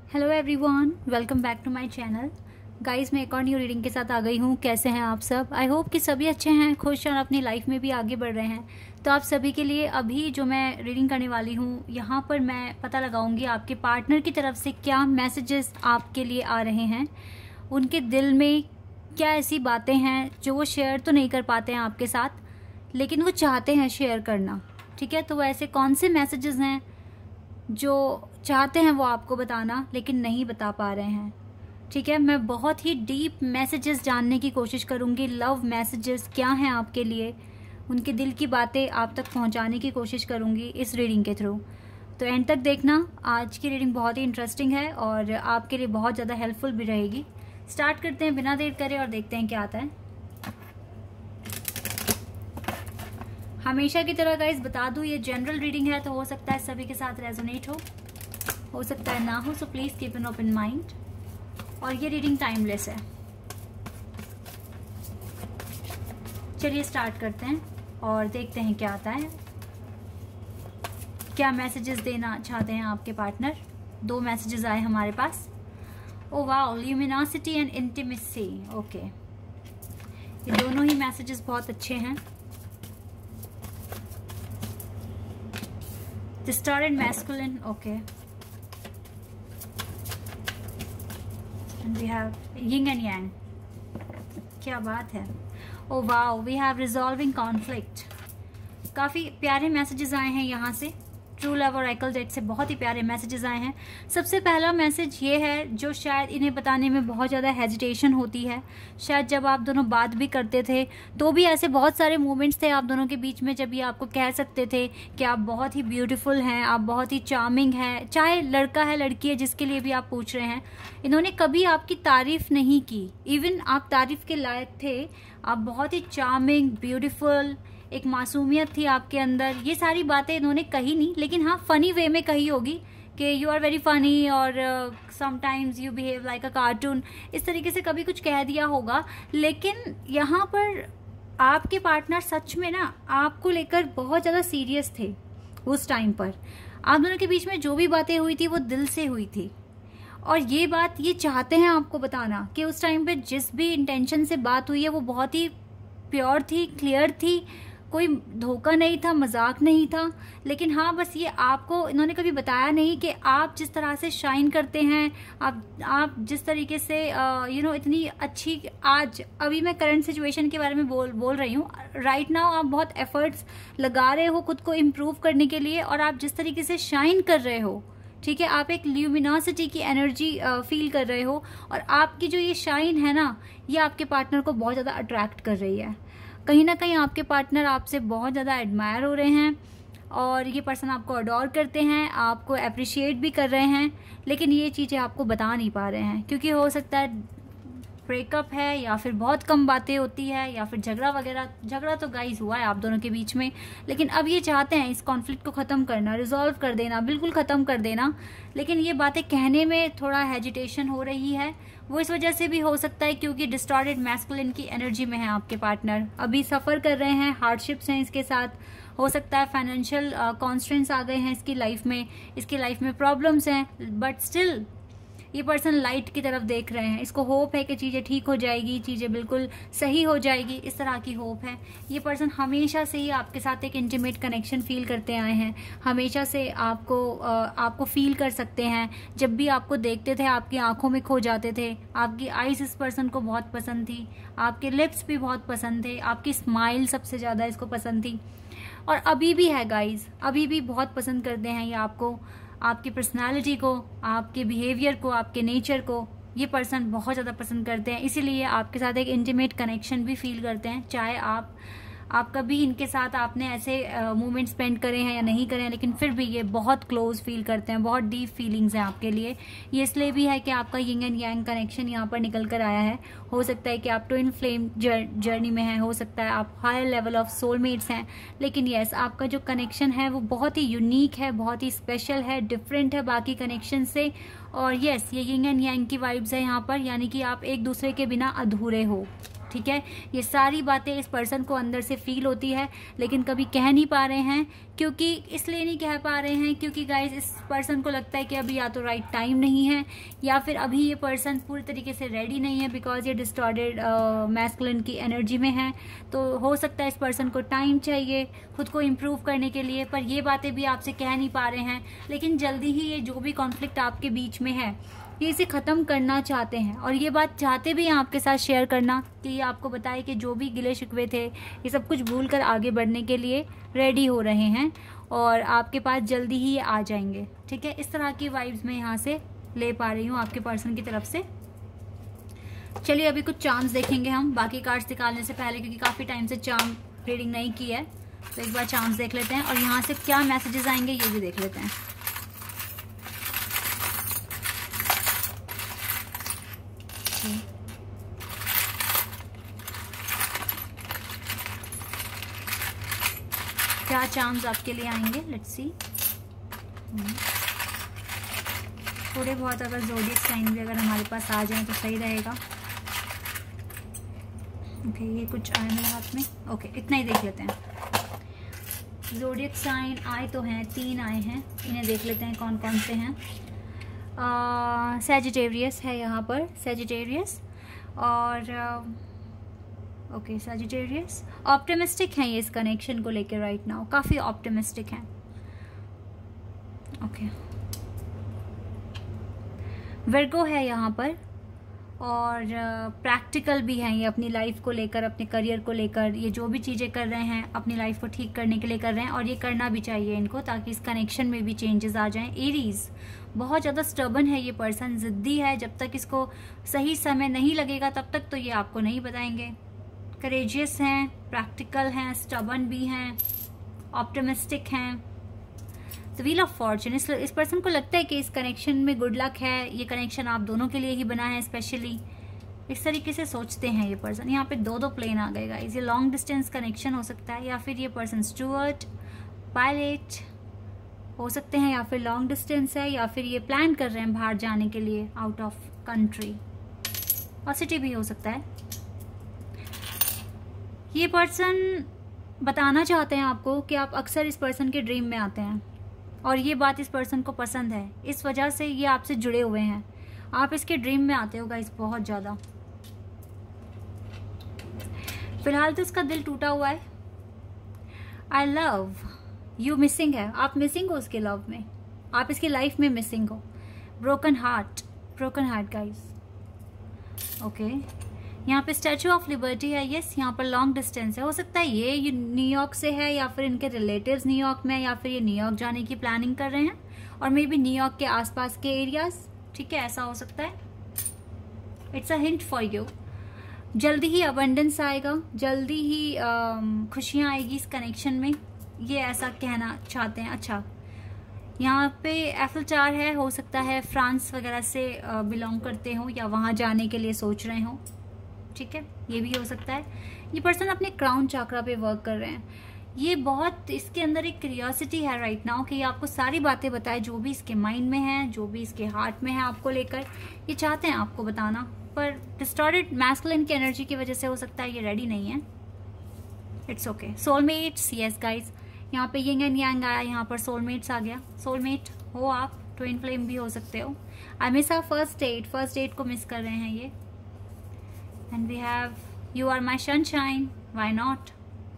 Hello everyone, welcome back to my channel. Guys, मैं एक और न्यू रीडिंग के साथ आ गई हूँ। कैसे हैं आप सब? आई होप कि सभी अच्छे हैं, खुश और अपनी लाइफ में भी आगे बढ़ रहे हैं। तो आप सभी के लिए अभी जो मैं रीडिंग करने वाली हूँ, यहाँ पर मैं पता लगाऊंगी आपके पार्टनर की तरफ से क्या मैसेजेस आपके लिए आ रहे हैं। उनके दिल में क्या ऐसी बातें हैं जो वो शेयर तो नहीं कर पाते हैं आपके साथ, लेकिन वो चाहते हैं शेयर करना। ठीक है, तो वो ऐसे कौन से मैसेजेस हैं जो चाहते हैं वो आपको बताना लेकिन नहीं बता पा रहे हैं। ठीक है, मैं बहुत ही डीप मैसेजेस जानने की कोशिश करूंगी। लव मैसेजेस क्या हैं आपके लिए, उनके दिल की बातें आप तक पहुंचाने की कोशिश करूंगी इस रीडिंग के थ्रू। तो एंड तक देखना। आज की रीडिंग बहुत ही इंटरेस्टिंग है और आपके लिए बहुत ज़्यादा हेल्पफुल भी रहेगी। स्टार्ट करते हैं बिना देर करे और देखते हैं क्या आता है। हमेशा की तरह गाइस बता दूं, ये जनरल रीडिंग है, तो हो सकता है सभी के साथ रेजोनेट हो सकता है ना हो, so please keep an open mind. और ये रीडिंग टाइमलेस है। चलिए स्टार्ट करते हैं और देखते हैं क्या आता है। क्या मैसेजेस देना चाहते हैं आपके पार्टनर। 2 मैसेजेस आए हमारे पास। Oh wow, luminosity and intimacy. Okay, ये दोनों ही मैसेजेस बहुत अच्छे हैं। Distorted masculine, okay. And we have yin and yang. क्या बात है। Oh wow, we have resolving conflict. काफी प्यारे मैसेजेस आए हैं यहाँ से। ट्रू लव और आइकल डेट से बहुत ही प्यारे मैसेजेस आए हैं। सबसे पहला मैसेज ये है, जो शायद इन्हें बताने में बहुत ज़्यादा हेजिटेशन होती है। शायद जब आप दोनों बात भी करते थे तो भी ऐसे बहुत सारे मोमेंट्स थे आप दोनों के बीच में जब ये आपको कह सकते थे कि आप बहुत ही ब्यूटीफुल हैं, आप बहुत ही चार्मिंग हैं। चाहे लड़का है लड़की है, जिसके लिए भी आप पूछ रहे हैं, इन्होंने कभी आपकी तारीफ नहीं की। इवन आप तारीफ के लायक थे। आप बहुत ही चार्मिंग, ब्यूटीफुल, एक मासूमियत थी आपके अंदर। ये सारी बातें इन्होंने कही नहीं, लेकिन हाँ फनी वे में कही होगी कि यू आर वेरी फनी और sometimes you behave like a cartoon. इस तरीके से कभी कुछ कह दिया होगा। लेकिन यहाँ पर आपके पार्टनर सच में ना आपको लेकर बहुत ज़्यादा सीरियस थे उस टाइम पर। आप दोनों के बीच में जो भी बातें हुई थी वो दिल से हुई थी। और ये बात ये चाहते हैं आपको बताना कि उस टाइम पे जिस भी इंटेंशन से बात हुई है वो बहुत ही प्योर थी, क्लियर थी, कोई धोखा नहीं था, मजाक नहीं था। लेकिन हाँ, बस ये आपको इन्होंने कभी बताया नहीं कि आप जिस तरह से शाइन करते हैं, आप जिस तरीके से इतनी अच्छी। आज अभी मैं करंट सिचुएशन के बारे में बोल रही हूँ। राइट नाउ आप बहुत एफर्ट्स लगा रहे हो खुद को इम्प्रूव करने के लिए, और आप जिस तरीके से शाइन कर रहे हो, ठीक है, आप एक ल्यूमिनोसिटी की एनर्जी फील कर रहे हो। और आपकी जो ये शाइन है ना, ये आपके पार्टनर को बहुत ज़्यादा अट्रैक्ट कर रही है। कहीं ना कहीं आपके पार्टनर आपसे बहुत ज़्यादा एडमायर हो रहे हैं और ये पर्सन आपको अडोर करते हैं, आपको अप्रिशिएट भी कर रहे हैं। लेकिन ये चीज़ें आपको बता नहीं पा रहे हैं, क्योंकि हो सकता है ब्रेकअप है, या फिर बहुत कम बातें होती है, या फिर झगड़ा वगैरह। झगड़ा तो गाइस हुआ है आप दोनों के बीच में, लेकिन अब ये चाहते हैं इस कॉन्फ्लिक्ट को ख़त्म करना, रिजॉल्व कर देना, बिल्कुल ख़त्म कर देना। लेकिन ये बातें कहने में थोड़ा हेजिटेशन हो रही है। वो इस वजह से भी हो सकता है क्योंकि डिस्टॉर्टेड मैस्कुलिन की एनर्जी में है आपके पार्टनर। अभी सफ़र कर रहे हैं, हार्डशिप्स हैं इसके साथ। हो सकता है फाइनेंशियल कॉन्स्ट्रेंट्स आ गए हैं इसकी लाइफ में प्रॉब्लम्स हैं, बट स्टिल ये पर्सन लाइट की तरफ देख रहे हैं। इसको होप है कि चीज़ें ठीक हो जाएगी, चीज़ें बिल्कुल सही हो जाएगी, इस तरह की होप है। ये पर्सन हमेशा से ही आपके साथ एक इंटीमेट कनेक्शन फील करते आए हैं। हमेशा से आपको फील कर सकते हैं। जब भी आपको देखते थे आपकी आंखों में खो जाते थे। आपकी आईज इस पर्सन को बहुत पसंद थी, आपके लिप्स भी बहुत पसंद थे, आपकी स्माइल सबसे ज़्यादा इसको पसंद थी। और अभी भी है गाइज, अभी भी बहुत पसंद करते हैं ये आपको, आपकी पर्सनालिटी को, आपके बिहेवियर को, आपके नेचर को। ये पर्सन बहुत ज़्यादा पसंद करते हैं, इसीलिए आपके साथ एक इंटीमेट कनेक्शन भी फील करते हैं। चाहे आप कभी इनके साथ आपने ऐसे मोमेंट स्पेंड करे हैं या नहीं करे हैं, लेकिन फिर भी ये बहुत क्लोज फील करते हैं, बहुत डीप फीलिंग्स हैं आपके लिए। ये इसलिए भी है कि आपका यिंग एंड यांग कनेक्शन यहाँ पर निकल कर आया है। हो सकता है कि आप ट्विन फ्लेम जर्नी में हैं, हो सकता है आप हायर लेवल ऑफ सोलमेट्स हैं, लेकिन यस, आपका जो कनेक्शन है वो बहुत ही यूनिक है, बहुत ही स्पेशल है, डिफरेंट है बाकी कनेक्शन से। और यस, ये यिंग एंड यांग की वाइब्स है यहाँ पर, यानी कि आप एक दूसरे के बिना अधूरे हो। ठीक है। ये सारी बातें इस पर्सन को अंदर से फील होती है, लेकिन कभी कह नहीं पा रहे हैं। क्योंकि इसलिए नहीं कह पा रहे हैं क्योंकि गाइस इस पर्सन को लगता है कि अभी या तो राइट टाइम नहीं है, या फिर अभी ये पर्सन पूरी तरीके से रेडी नहीं है, बिकॉज ये डिस्टॉर्टेड मैस्कुलिन की एनर्जी में है। तो हो सकता है इस पर्सन को टाइम चाहिए खुद को इम्प्रूव करने के लिए, पर ये बातें भी आपसे कह नहीं पा रहे हैं। लेकिन जल्दी ही ये जो भी कॉन्फ्लिक्ट आपके बीच में है, ये इसे ख़त्म करना चाहते हैं, और ये बात चाहते भी हैं आपके साथ शेयर करना कि ये आपको बताए कि जो भी गिले शिकवे थे ये सब कुछ भूल कर आगे बढ़ने के लिए रेडी हो रहे हैं, और आपके पास जल्दी ही ये आ जाएंगे, ठीक है। इस तरह की वाइब्स मैं यहाँ से ले पा रही हूँ आपके पर्सन की तरफ से। चलिए अभी कुछ चार्म्स देखेंगे हम बाकी कार्ड्स निकालने से पहले, क्योंकि काफ़ी टाइम से चार्म रीडिंग नहीं की है, तो एक बार चार्म्स देख लेते हैं और यहाँ से क्या मैसेजेस आएंगे ये भी देख लेते हैं। क्या चार्म्स आपके लिए आएंगे, लेट्स सी। थोड़े बहुत अगर ज़ोडिएक साइन भी अगर हमारे पास आ जाए तो सही रहेगा। ओके, ये कुछ आए मेरे हाथ में। ओके, इतना ही देख लेते हैं। ज़ोडिएक साइन आए तो हैं, 3 आए हैं, इन्हें देख लेते हैं कौन कौन से हैं। सैजिटेरियस है यहाँ पर, सैजिटेरियस, और ओके सैजिटेरियस ऑप्टिमिस्टिक हैं ये इस कनेक्शन को लेकर राइट नाउ, काफ़ी ऑप्टिमिस्टिक हैं। ओके, वर्गो है यहाँ पर, और प्रैक्टिकल भी हैं ये अपनी लाइफ को लेकर, अपने करियर को लेकर। ये जो भी चीज़ें कर रहे हैं अपनी लाइफ को ठीक करने के लिए कर रहे हैं, और ये करना भी चाहिए इनको, ताकि इस कनेक्शन में भी चेंजेस आ जाएं। एरीज बहुत ज़्यादा स्टबर्न है ये पर्सन, ज़िद्दी है। जब तक इसको सही समय नहीं लगेगा तब तक तो ये आपको नहीं बताएंगे। करेजियस हैं, प्रैक्टिकल हैं, स्टबर्न भी हैं, ऑप्टिमिस्टिक हैं। द व्हील ऑफ फॉर्चून, इस पर्सन को लगता है कि इस कनेक्शन में गुड लक है, ये कनेक्शन आप दोनों के लिए ही बना है स्पेशली, इस तरीके से सोचते हैं ये पर्सन। यहाँ पे 2 प्लेन आ गए गाइस, ये लॉन्ग डिस्टेंस कनेक्शन हो सकता है, या फिर ये पर्सन स्टूअर्ड, पायलट हो सकते हैं, या फिर लॉन्ग डिस्टेंस है, या फिर ये प्लान कर रहे हैं बाहर जाने के लिए आउट ऑफ कंट्री, और सिटी भी हो सकता है। ये पर्सन बताना चाहते हैं आपको कि आप अक्सर इस पर्सन के ड्रीम में आते हैं, और ये बात इस पर्सन को पसंद है, इस वजह से ये आपसे जुड़े हुए हैं। आप इसके ड्रीम में आते हो गाइस बहुत ज़्यादा। फिलहाल तो इसका दिल टूटा हुआ है, आई लव यू मिसिंग है, आप मिसिंग हो उसके लव में, आप इसकी लाइफ में मिसिंग हो। Broken heart guys. ओके, यहाँ पे स्टैचू ऑफ लिबर्टी है, यस। यहाँ पर लॉन्ग डिस्टेंस है, हो सकता है ये न्यूयॉर्क से है, या फिर इनके रिलेटिव्स न्यूयॉर्क में, या फिर ये न्यूयॉर्क जाने की प्लानिंग कर रहे हैं, और मे बी न्यूयॉर्क के आसपास के एरियाज, ठीक है, ऐसा हो सकता है। It's a hint for you. जल्दी ही अबंडेंस आएगा, जल्दी ही खुशियाँ आएगी इस कनेक्शन में, ये ऐसा कहना चाहते हैं। अच्छा, यहाँ पे एफिल 4 है, हो सकता है फ्रांस वगैरह से बिलोंग करते हो, या वहाँ जाने के लिए सोच रहे हो, ठीक है, ये भी हो सकता है। ये पर्सन अपने क्राउन चाकरा पे वर्क कर रहे हैं। ये बहुत, इसके अंदर एक क्यूरियोसिटी है राइट नाउ कि ये आपको सारी बातें बताए, जो भी इसके माइंड में है, जो भी इसके हार्ट में है आपको लेकर, ये चाहते हैं आपको बताना, पर डिस्टॉर्टेड मैस्कुलिन की एनर्जी की वजह से हो सकता है ये रेडी नहीं है। It's okay. Soulmates, yes guys, यहाँ पे यिंग एंड यांग आया, यहाँ पर सोलमेट्स आ गया। सोलमेट हो आप, ट्विन फ्लेम भी हो सकते हो। I miss our first date को मिस कर रहे हैं ये। And we have you are my sunshine, why not?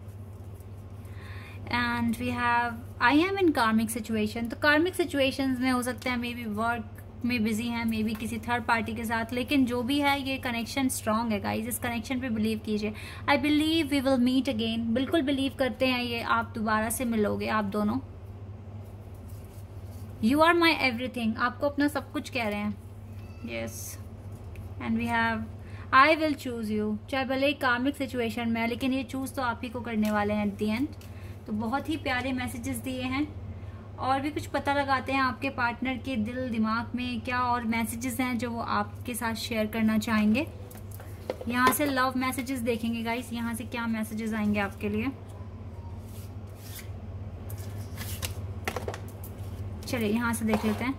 And we have I am in karmic situation। तो कार्मिक सिचुएशंस में हो सकता है मे बी वर्क में बिजी हैं, मे बी किसी थर्ड पार्टी के साथ, लेकिन जो भी है ये कनेक्शन स्ट्रांग है गाइज। इस कनेक्शन पे बिलीव कीजिए। I believe we will meet again, बिल्कुल बिलीव करते हैं ये, आप दोबारा से मिलोगे आप दोनों। यू आर माई एवरीथिंग, आपको अपना सब कुछ कह रहे हैं, yes. And we have I will choose you, चाहे भले ही कार्मिक सिचुएशन में है, लेकिन ये चूज तो आप ही को करने वाले हैं एट दी एंड। तो बहुत ही प्यारे मैसेजेस दिए हैं, और भी कुछ पता लगाते हैं आपके पार्टनर के दिल दिमाग में क्या और मैसेजेस हैं जो वो आपके साथ शेयर करना चाहेंगे। यहाँ से लव मैसेजेस देखेंगे गाइस, यहाँ से क्या मैसेजेस आएंगे आपके लिए। चलिए यहाँ से देख लेते हैं।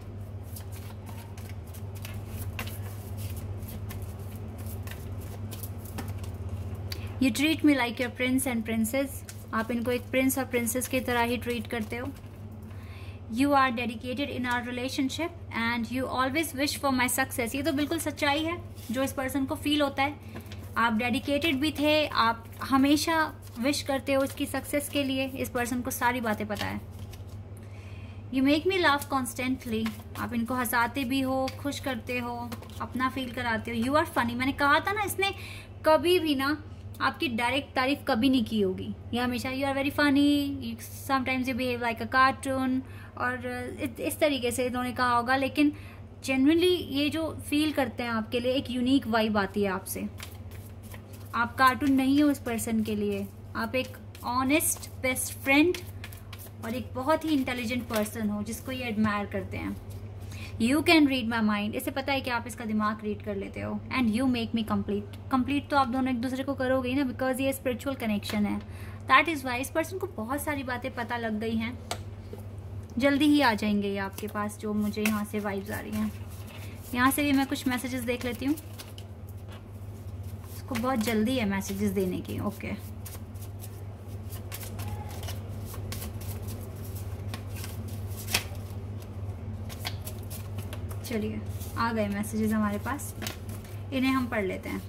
You treat me like your prince and princess, आप इनको एक प्रिंस और प्रिंसेस की तरह ही ट्रीट करते हो। You are dedicated in our relationship and you always wish for my success. ये तो बिल्कुल सच्चाई है जो इस पर्सन को फील होता है। आप डेडिकेटेड भी थे, आप हमेशा विश करते हो इसकी सक्सेस के लिए। इस पर्सन को सारी बातें पता है। You make me laugh constantly, आप इनको हंसाते भी हो, खुश करते हो, अपना फील कराते हो। यू आर फनी, मैंने कहा था ना, इसने कभी भी ना आपकी डायरेक्ट तारीफ कभी नहीं की होगी। ये हमेशा you are very funny, sometimes you behave like a cartoon, और इस तरीके से इन्होंने कहा होगा। लेकिन जेन्युइनली ये जो फील करते हैं आपके लिए, एक यूनिक वाइब आती है आपसे। आप कार्टून नहीं हो इस पर्सन के लिए, आप एक ऑनेस्ट बेस्ट फ्रेंड और एक बहुत ही इंटेलिजेंट पर्सन हो जिसको ये एडमायर करते हैं। You can read my mind, इसे पता है कि आप इसका दिमाग रीड कर लेते हो। And you make me complete, complete तो आप दोनों एक दूसरे को करोगे ही ना, बिकॉज ये स्पिरिचुअल कनेक्शन है। दैट इज वाई इस पर्सन को बहुत सारी बातें पता लग गई हैं। जल्दी ही आ जाएंगे ये आपके पास, जो मुझे यहाँ से वाइब्स आ रही हैं। यहाँ से भी मैं कुछ मैसेजेस देख लेती हूँ। इसको बहुत जल्दी है मैसेजेस देने की। ओके, चलिए आ गए मैसेजेस हमारे पास, इन्हें हम पढ़ लेते हैं।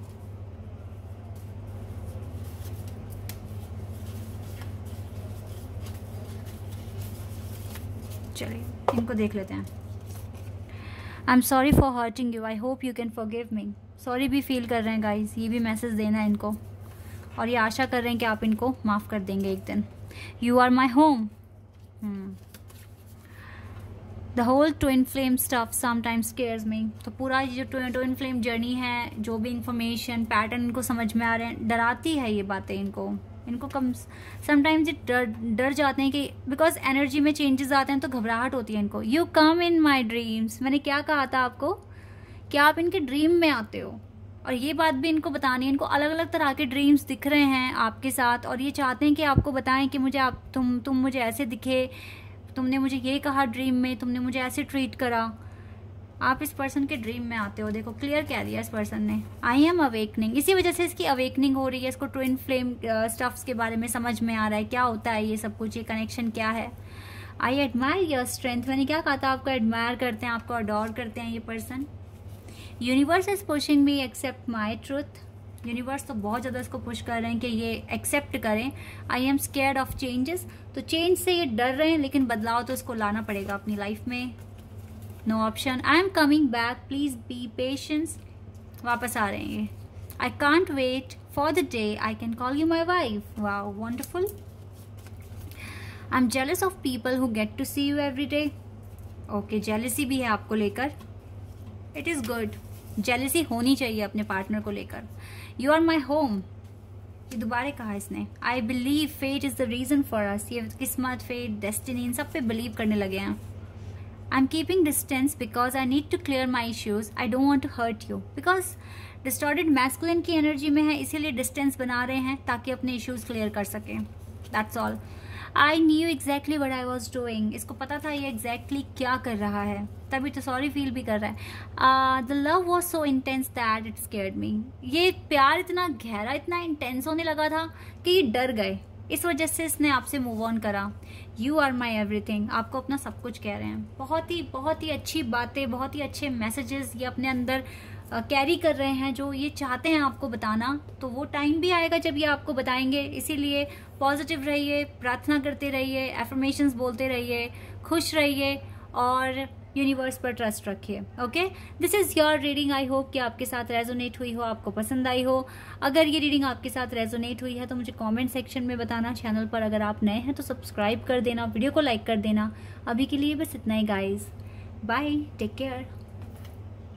चलिए इनको देख लेते हैं। I am sorry for hurting you, I hope you can forgive me. Sorry भी फील कर रहे हैं गाइस, ये भी मैसेज देना है इनको, और ये आशा कर रहे हैं कि आप इनको माफ़ कर देंगे एक दिन। You are my home, the whole twin flame stuff sometimes scares me. तो पूरा ये जो ट्विन फ्लेम जर्नी है, जो भी इंफॉर्मेशन पैटर्न इनको समझ में आ रहे हैं, डराती है ये बातें इनको कम समटाइम्स ये डर जाते हैं कि बिकॉज एनर्जी में चेंजेस आते हैं तो घबराहट होती है इनको। You come in my dreams, मैंने क्या कहा था आपको कि आप इनके ड्रीम में आते हो, और ये बात भी इनको बतानी है। इनको अलग अलग तरह के ड्रीम्स दिख रहे हैं आपके साथ, और ये चाहते हैं कि आपको बताएं कि मुझे तुम मुझे ऐसे दिखे, तुमने मुझे ये कहा ड्रीम में, तुमने मुझे ऐसे ट्रीट करा। आप इस पर्सन के ड्रीम में आते हो। देखो क्लियर कह दिया इस पर्सन ने, आई एम अवेकनिंग। इसी वजह से इसकी अवेकनिंग हो रही है, इसको ट्विन फ्लेम स्टफ्स के बारे में समझ में आ रहा है, क्या होता है ये सब कुछ, ये कनेक्शन क्या है। आई एडमायर योर स्ट्रेंथ, मैंने क्या कहा था, आपको एडमायर करते हैं, आपको अडोर करते हैं ये person. Universe is pushing me accept my truth, universe तो बहुत ज़्यादा इसको पुश कर रहे हैं कि ये एक्सेप्ट करें। I am scared of changes, तो चेंज से ये डर रहे हैं, लेकिन बदलाव तो इसको लाना पड़ेगा अपनी लाइफ में। No option. I am coming back, please be patience, वापस आ रहे हैं ये। I can't wait for the day I can call you my wife, wow wonderful. I am jealous of people who get to see you every day. Okay, jealousy भी है आपको लेकर, it is good, jealousy होनी चाहिए अपने partner को लेकर। You are my home, ये दोबारा कहा इसने। I believe fate is the reason for us, ये किस्मत, फेट, डेस्टिनी, इन सब पे बिलीव करने लगे हैं। I am keeping distance because I need to clear my issues, I don't want to hurt you. Because distorted masculine की energy में है, इसीलिए डिस्टेंस बना रहे हैं ताकि अपने इश्यूज क्लियर कर सकें। That's all. I knew exactly what I was doing, इसको पता था ये एग्जैक्टली क्या कर रहा है, तभी तो सॉरी फील भी कर रहा है। The love was so intense that it scared me, ये प्यार इतना गहरा, इतना इंटेंस होने लगा था कि ये डर गए, इस वजह से इसने आपसे मूव ऑन करा। यू आर माई एवरीथिंग, आपको अपना सब कुछ कह रहे हैं। बहुत ही अच्छी बातें, बहुत ही अच्छे मैसेजेस ये अपने अंदर कैरी कर रहे हैं, जो ये चाहते हैं आपको बताना। तो वो टाइम भी आएगा जब ये आपको बताएंगे, इसीलिए पॉजिटिव रहिए, प्रार्थना करते रहिए, एफर्मेशंस बोलते रहिए, खुश रहिए और यूनिवर्स पर ट्रस्ट रखिए। Okay, this is your reading. I hope कि आपके साथ रेजोनेट हुई हो, आपको पसंद आई हो। अगर ये रीडिंग आपके साथ रेजोनेट हुई है तो मुझे कमेंट सेक्शन में बताना। चैनल पर अगर आप नए हैं तो सब्सक्राइब कर देना, वीडियो को लाइक कर देना। अभी के लिए बस इतना ही गाइज, बाय, टेक केयर।